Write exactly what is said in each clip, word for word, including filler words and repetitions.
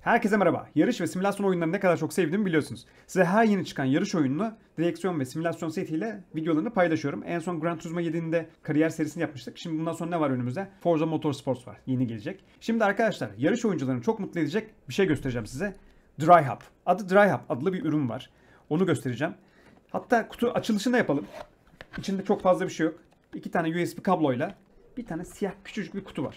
Herkese merhaba. Yarış ve simülasyon oyunlarını ne kadar çok sevdiğimi biliyorsunuz. Size her yeni çıkan yarış oyununu direksiyon ve simülasyon setiyle videolarını paylaşıyorum. En son Gran Turismo yedi'nin kariyer serisini yapmıştık. Şimdi bundan sonra ne var önümüzde? Forza Motorsports var. Yeni gelecek. Şimdi arkadaşlar yarış oyuncularını çok mutlu edecek bir şey göstereceğim size. DryHub. Adı DryHub adlı bir ürün var. Onu göstereceğim. Hatta kutu açılışını da yapalım. İçinde çok fazla bir şey yok. İki tane U S B kabloyla bir tane siyah küçücük bir kutu var.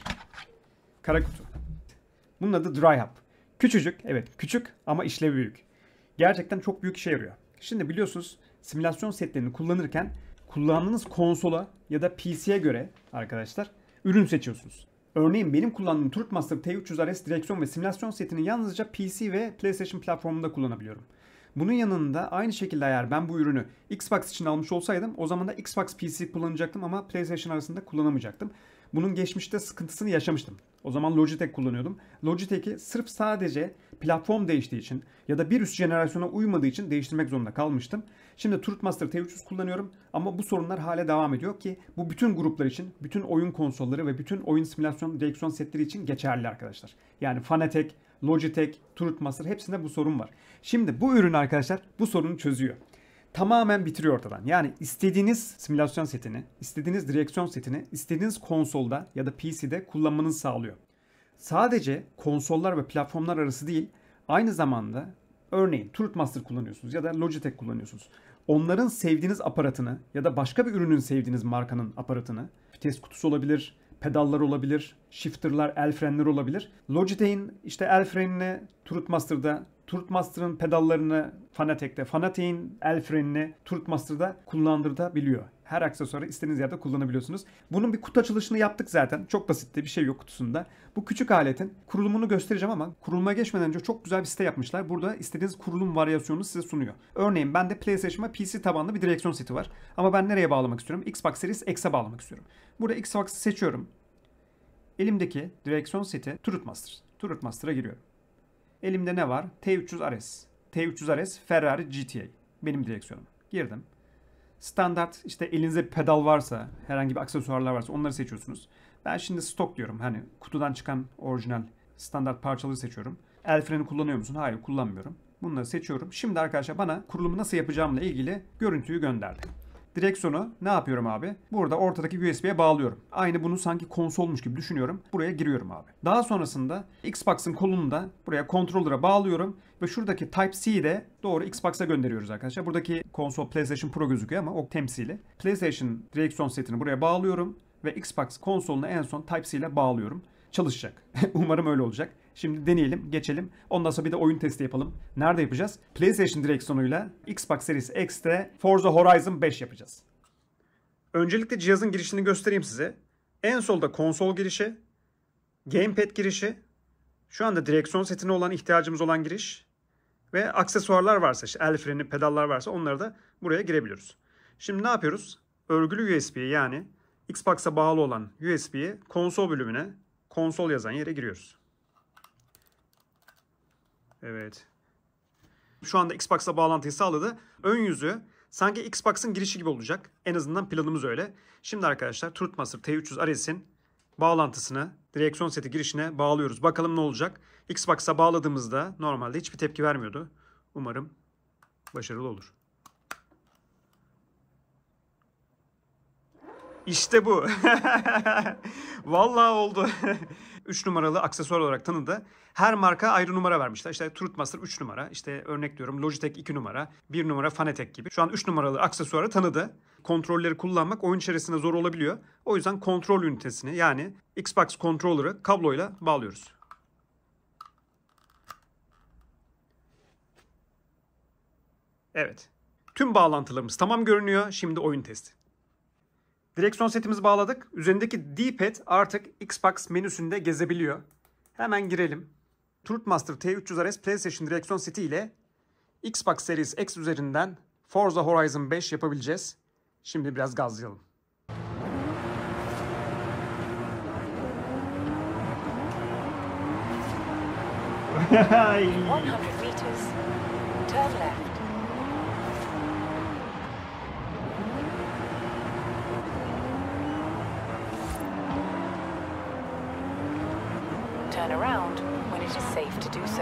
Kara kutu. Bunun adı DryHub. Küçücük, evet küçük ama işlevi büyük. Gerçekten çok büyük işe yarıyor. Şimdi biliyorsunuz simülasyon setlerini kullanırken kullandığınız konsola ya da P C'ye göre arkadaşlar ürün seçiyorsunuz. Örneğin benim kullandığım Turtmaster T üç yüz R S direksiyon ve simülasyon setini yalnızca P C ve PlayStation platformunda kullanabiliyorum. Bunun yanında aynı şekilde eğer ben bu ürünü Xbox için almış olsaydım o zaman da Xbox P C kullanacaktım ama PlayStation arasında kullanamayacaktım. Bunun geçmişte sıkıntısını yaşamıştım. O zaman Logitech kullanıyordum. Logitech'i sırf sadece platform değiştiği için ya da bir üst jenerasyona uymadığı için değiştirmek zorunda kalmıştım. Şimdi Turtmaster T üç yüz kullanıyorum ama bu sorunlar hala devam ediyor ki bu bütün gruplar için, bütün oyun konsolları ve bütün oyun simülasyon direksiyon setleri için geçerli arkadaşlar. Yani Fanatec, Logitech, Turtmaster hepsinde bu sorun var. Şimdi bu ürün arkadaşlar bu sorunu çözüyor. Tamamen bitiriyor ortadan. Yani istediğiniz simülasyon setini, istediğiniz direksiyon setini, istediğiniz konsolda ya da P C'de kullanmanızı sağlıyor. Sadece konsollar ve platformlar arası değil, aynı zamanda örneğin Turtmaster kullanıyorsunuz ya da Logitech kullanıyorsunuz. Onların sevdiğiniz aparatını ya da başka bir ürünün sevdiğiniz markanın aparatını, vites kutusu olabilir, pedallar olabilir, shifter'lar, el frenleri olabilir. Logitech'in işte el frenini Turtmaster'da, Turtmaster'ın pedallarını Fanatec'te, Fanatec'in el frenini Turtmaster'da kullandırabiliyor. Her aksesuarı istediğiniz yerde kullanabiliyorsunuz. Bunun bir kutu açılışını yaptık zaten. Çok basitti, bir şey yok kutusunda. Bu küçük aletin kurulumunu göstereceğim ama kuruluma geçmeden önce çok güzel bir site yapmışlar. Burada istediğiniz kurulum varyasyonunu size sunuyor. Örneğin bende PlayStation'da P C tabanlı bir direksiyon seti var. Ama ben nereye bağlamak istiyorum? Xbox Series X'e bağlamak istiyorum. Burada Xbox'ı seçiyorum. Elimdeki direksiyon seti Turtmaster. Turtmaster'a giriyorum. Elimde ne var? T üç yüz R S. T üç yüz R S Ferrari G T A. Benim direksiyonum. Girdim. Standart işte elinizde bir pedal varsa, herhangi bir aksesuarlar varsa onları seçiyorsunuz. Ben şimdi stok diyorum. Hani kutudan çıkan orijinal standart parçaları seçiyorum. El freni kullanıyor musun? Hayır, kullanmıyorum. Bunları seçiyorum. Şimdi arkadaşlar bana kurulumu nasıl yapacağımla ilgili görüntüyü gönderdi. Direksiyonu ne yapıyorum abi? Burada ortadaki U S B'ye bağlıyorum. Aynı bunu sanki konsolmuş gibi düşünüyorum. Buraya giriyorum abi. Daha sonrasında Xbox'ın kolunu da buraya controller'a bağlıyorum. Ve şuradaki Type-C'yi de doğru Xbox'a gönderiyoruz arkadaşlar. Buradaki konsol PlayStation Pro gözüküyor ama o temsili. PlayStation direksiyon setini buraya bağlıyorum. Ve Xbox konsolunu en son Type-C ile bağlıyorum. Çalışacak. Umarım öyle olacak. Şimdi deneyelim, geçelim. Ondan sonra bir de oyun testi yapalım. Nerede yapacağız? PlayStation direksiyonuyla Xbox Series X'te Forza Horizon beş yapacağız. Öncelikle cihazın girişini göstereyim size. En solda konsol girişi, gamepad girişi, şu anda direksiyon setine olan ihtiyacımız olan giriş ve aksesuarlar varsa, işte el freni, pedallar varsa onları da buraya girebiliyoruz. Şimdi ne yapıyoruz? Örgülü U S B'ye yani Xbox'a bağlı olan U S B'ye konsol bölümüne, konsol yazan yere giriyoruz. Evet. Şu anda Xbox'la bağlantıyı sağladı. Ön yüzü sanki Xbox'ın girişi gibi olacak. En azından planımız öyle. Şimdi arkadaşlar Turtmaster T üç yüz R S'in bağlantısını direksiyon seti girişine bağlıyoruz. Bakalım ne olacak? Xbox'a bağladığımızda normalde hiçbir tepki vermiyordu. Umarım başarılı olur. İşte bu. Vallahi oldu. üç numaralı aksesuar olarak tanıdı. Her marka ayrı numara vermişler. İşte Turtmaster üç numara, işte örnek diyorum Logitech iki numara, bir numara Fanatec gibi. Şu an üç numaralı aksesuarı tanıdı. Kontrolleri kullanmak oyun içerisinde zor olabiliyor. O yüzden kontrol ünitesini yani Xbox controller'ı kabloyla bağlıyoruz. Evet. Tüm bağlantılarımız tamam görünüyor. Şimdi oyun testi. Direksiyon setimizi bağladık. Üzerindeki D-pad artık Xbox menüsünde gezebiliyor. Hemen girelim. Turtmaster T üç yüz R S PlayStation direksiyon seti ile Xbox Series X üzerinden Forza Horizon beş yapabileceğiz. Şimdi biraz gazlayalım. one hundred meters. Turn left. Turn around when it is safe to do so.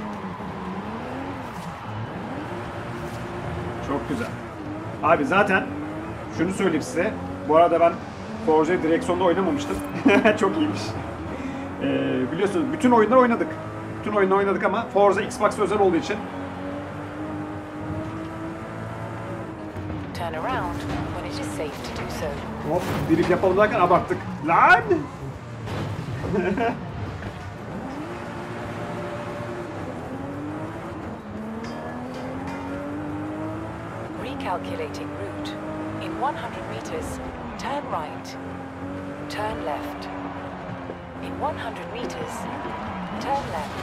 Çok güzel. Abi zaten şunu söyleyeyim size. Bu arada ben Forza direksiyonda oynamamıştım. Çok iyiymiş. Ee, biliyorsunuz bütün oyunlar oynadık. Bütün oyunlar oynadık ama Forza Xbox özel olduğu için. Turn around when it is safe to do so. Hop, drift yapalım derken abarttık. Lan! Recalculating route. In one hundred meters, turn right. Turn left. In one hundred meters, turn left.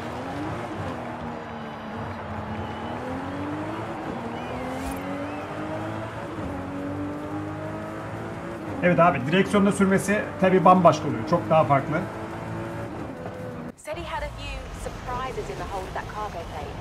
Evet abi, direksiyonda sürmesi tabii bambaşka oluyor. Çok daha farklı. Said he had a few surprises in the hold of that cargo plane.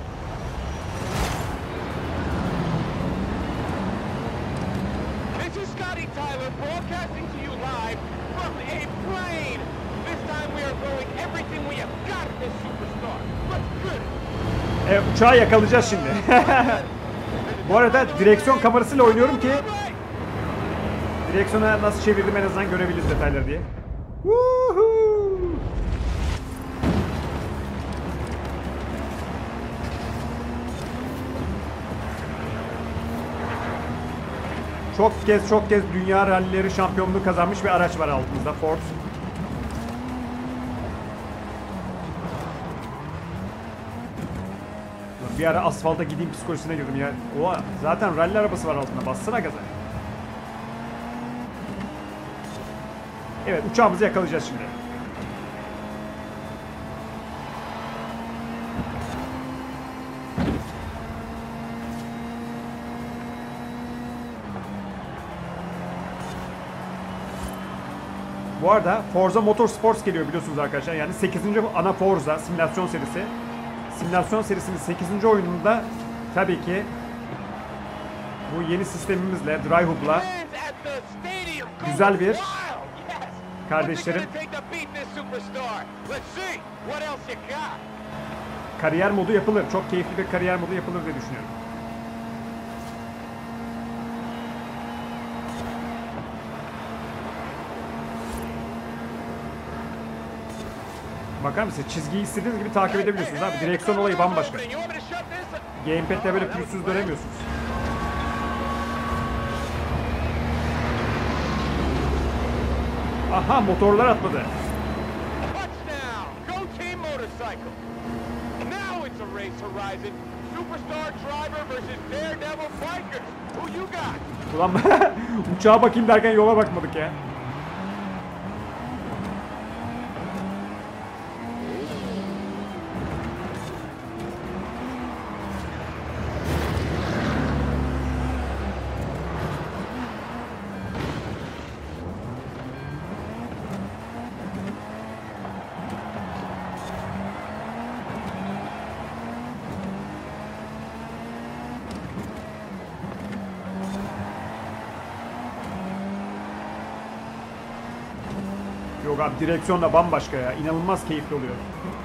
This is Scotty Tyler broadcasting to you live from a plane. This time we are throwing everything we have got at this superstar. Let's good. Evet, uçağı yakalayacağız şimdi. Bu arada direksiyon kamerasıyla oynuyorum ki direksiyona nasıl çevirdim en azından görebiliriz detayları diye. Woohoo! Çok kez çok kez dünya rallileri şampiyonluğu kazanmış bir araç var altımızda, Ford. Bir ara asfalta gideyim psikolojisine girdim ya. Oha, zaten ralli arabası var altında, bassana gaza. Evet, uçağımızı yakalayacağız şimdi. Bu arada Forza Motorsports geliyor biliyorsunuz arkadaşlar. Yani sekizinci ana Forza simülasyon serisi. Simülasyon serisinin sekizinci oyununda tabii ki bu yeni sistemimizle, DriveHub'la güzel bir kardeşlerim kariyer modu yapılır. Çok keyifli bir kariyer modu yapılır diye düşünüyorum. Bakar mısın? Çizgiyi istediğiniz gibi takip edebiliyorsunuz abi. Direksiyon olayı bambaşka. Gamepad'le böyle pürüzsüz dönemiyorsunuz. Aha, motorlar atladı. Ulan uçağa bakayım derken yola bakmadık ya. Yok abi, direksiyon da bambaşka ya. İnanılmaz keyifli oluyor.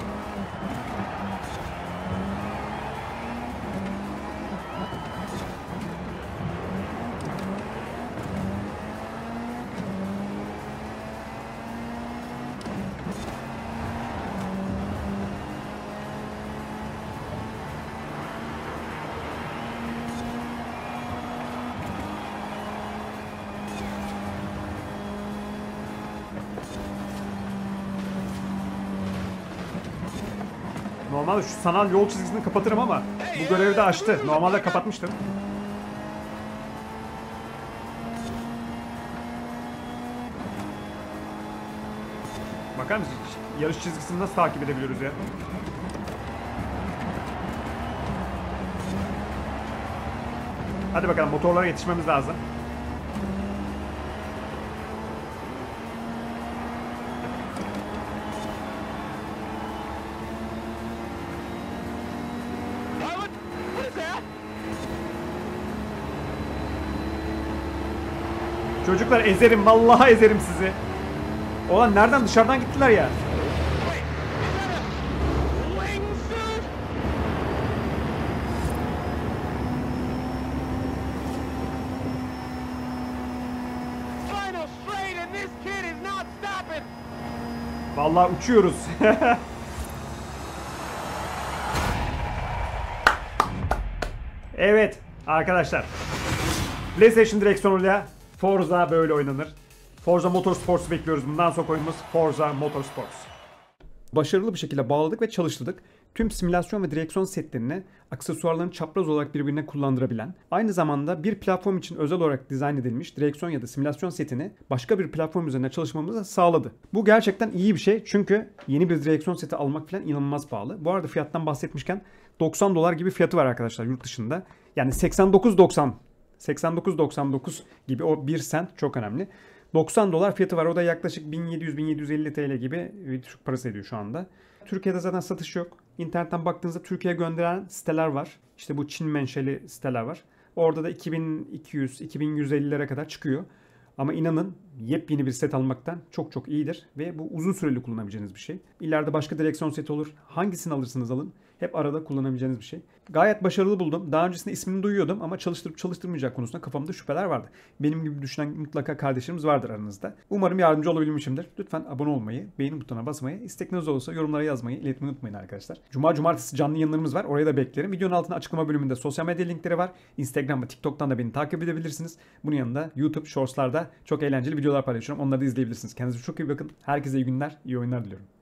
Normalde şu sanal yol çizgisini kapatırım ama bu görevi de açtı. Normalde kapatmıştım. Bakar mısın? Yarış çizgisini nasıl takip edebiliyoruz ya? Hadi bakalım, motorlara yetişmemiz lazım. Çocuklar ezerim, vallahi ezerim sizi. Ulan nereden, dışarıdan gittiler ya. Vallahi uçuyoruz. Evet arkadaşlar. PlayStation direksiyonuyla Forza böyle oynanır. Forza Motorsports'u bekliyoruz. Bundan sonra oyunumuz Forza Motorsports. Başarılı bir şekilde bağladık ve çalıştırdık. Tüm simülasyon ve direksiyon setlerini aksesuarların çapraz olarak birbirine kullandırabilen, aynı zamanda bir platform için özel olarak dizayn edilmiş direksiyon ya da simülasyon setini başka bir platform üzerine çalışmamızı sağladı. Bu gerçekten iyi bir şey çünkü yeni bir direksiyon seti almak falan inanılmaz pahalı. Bu arada fiyattan bahsetmişken doksan dolar gibi fiyatı var arkadaşlar yurt dışında. Yani seksen dokuz doksan seksen dokuz doksan dokuz gibi o bir sent çok önemli. doksan dolar fiyatı var. O da yaklaşık bin yedi yüz bin yedi yüz elli T L gibi bir Türk parası ediyor şu anda. Türkiye'de zaten satış yok. İnternetten baktığınızda Türkiye'ye gönderen siteler var. İşte bu Çin menşeli siteler var. Orada da iki bin iki yüz iki bin yüz ellilere kadar çıkıyor. Ama inanın yepyeni bir set almaktan çok çok iyidir. Ve bu uzun süreli kullanabileceğiniz bir şey. İleride başka direksiyon seti olur. Hangisini alırsanız alın. Hep arada kullanabileceğiniz bir şey. Gayet başarılı buldum. Daha öncesinde ismini duyuyordum ama çalıştırıp çalıştırmayacak konusunda kafamda şüpheler vardı. Benim gibi düşünen mutlaka kardeşlerimiz vardır aranızda. Umarım yardımcı olabilmişimdir. Lütfen abone olmayı, beğeni butonuna basmayı, istekleriniz olursa yorumlara yazmayı, iletmeyi unutmayın arkadaşlar. Cuma cumartesi canlı yayınlarımız var. Oraya da beklerim. Videonun altında açıklama bölümünde sosyal medya linkleri var. Instagram ve TikTok'tan da beni takip edebilirsiniz. Bunun yanında YouTube Shorts'larda çok eğlenceli videolar paylaşıyorum. Onları da izleyebilirsiniz. Kendinize çok iyi bakın. Herkese iyi günler, iyi oyunlar diliyorum.